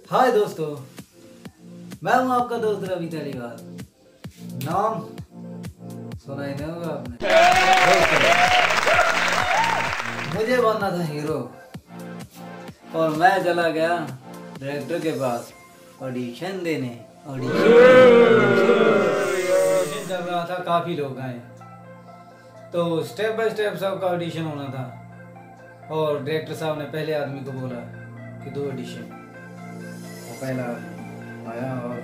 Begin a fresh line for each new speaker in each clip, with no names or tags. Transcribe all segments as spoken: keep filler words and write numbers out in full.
हाय दोस्तों, मैं हूं आपका दोस्त रवि तलीवाल। नाम सुना ही नहीं होगा आपने। दोस्तों, मुझे बनना था हीरो और मैं चला गया डायरेक्टर के पास ऑडिशन देने। ऑडिशन ऑडिशन चल रहा था, काफ़ी लोग आए तो स्टेप बाय स्टेप सबका ऑडिशन होना था। और डायरेक्टर साहब ने पहले आदमी को बोला कि दो ऑडिशन। वो पहला आदमी आया और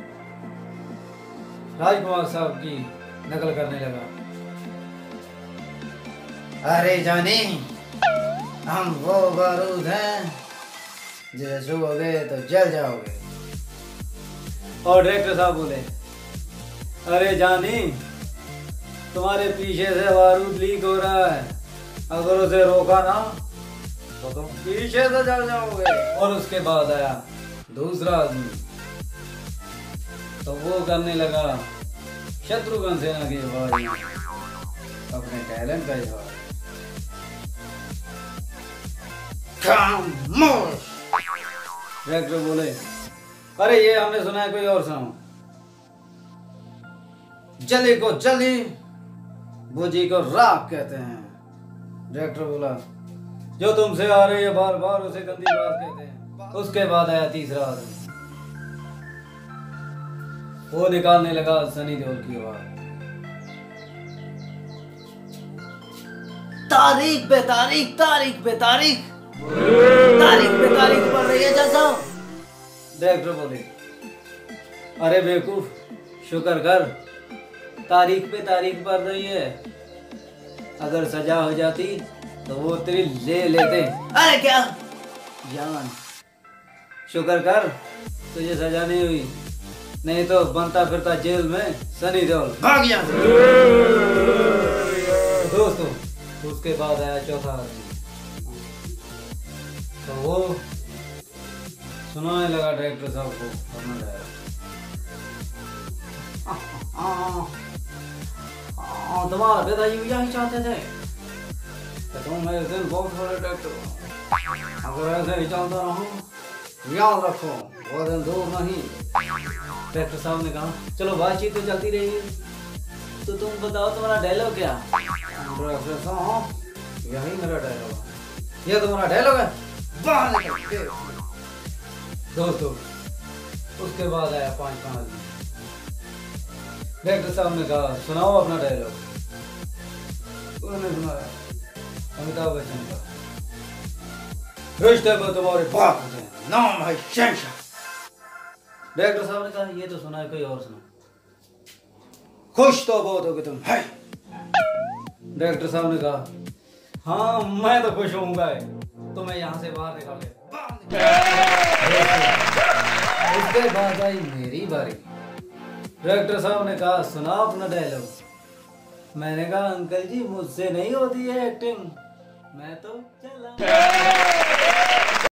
राजकुमार साहब की नकल करने लगा। अरे जानी, हम वो बारूद हैं जो छुओगे तो जल जाओगे। और डायरेक्टर साहब बोले, अरे जानी, तुम्हारे पीछे से बारूद लीक हो रहा है, अगर उसे रोका ना तो तुम पीछे से जल जाओगे। और उसके बाद आया दूसरा आदमी, तो वो करने लगा शत्रुघ्न सिन्हा की आवाज में अपने टैलेंट का इजहार। खामोश। डायरेक्टर बोले, अरे ये हमने सुना है, कोई और सुनाओ। जली को जली, बुझी को राख कहते हैं। डायरेक्टर बोला, जो तुमसे आ रही है बार बार उसे गंदी बात कहते हैं। उसके बाद आया तीसरा आदमी, वो निकालने लगा सनी देओल की आवाज। तारीख पे तारीख, तारीख पे तारीख, तारीख पे तारीख पड़ रही है जैसा। डायरेक्टर बोले, अरे बेवकूफ, शुक्र कर, तारीख पे तारीख पड़ रही है, अगर सजा हो जाती तो वो तेरी ले लेते। अरे क्या जान, शुक्र कर तुझे सजा नहीं हुई, नहीं तो बनता फिरता जेल में सनी देओल। भाग यहाँ से। दोस्तों, उसके बाद आया चौथा आदमी, तो वो सुनाने लगा डायरेक्टर साहब को अपना डायलॉग। तुम्हारा पिताजी भी यही चाहते थे कि तुम मेरे दिन बहुत बड़े डायरेक्टर हो। अगर ऐसे ही चलता रहूं, याद रखो वो दिन दूर नहीं। डायरेक्टर साहब ने कहा, चलो बातचीत तो चलती रही, तो तुम बताओ तुम्हारा डायलॉग क्या। डायरेक्टर साहब, यही मेरा डायलॉग है। ये तुम्हारा डायलॉग है, बाहर निकल। दोस्तों, उसके बाद आया पांचवा आदमी। डायरेक्टर साहब ने कहा, सुनाओ अपना डायलॉग। उन्होंने सुनाया अमिताभ बच्चन का, रिश्ते में तुम्हारे बाप होते हैं, नाम है शहंशाह। डायरेक्टर साहब ने कहा, ये तो सुना है, कोई और सुना। खुश तो बहुत हो गए तुम है। डायरेक्टर साहब ने कहा, हाँ मैं तो खुश होऊंगा, तुम्हें यहाँ से बाहर निकाले। उसके बाद आई मेरी बारी। डायरेक्टर साहब ने कहा, सुना अपना डायलॉग। मैंने कहा, अंकल जी मुझसे नहीं होती है एक्टिंग, मैं तो चला।